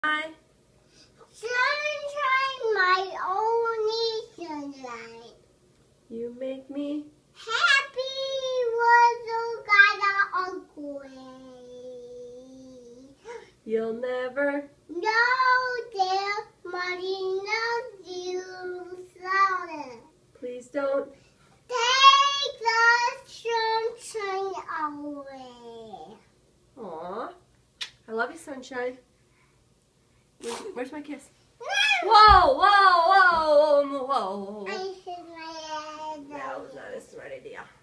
Hi. Sunshine, my only sunlight. You make me Happy little guy ugly. You'll never No, dear, Mommy loves you, Slaughter. Please don't Take the sunshine away. Aw. I love you, sunshine. Where's my kiss? Whoa, whoa, whoa, whoa, whoa. I hit my head. That was not a smart idea.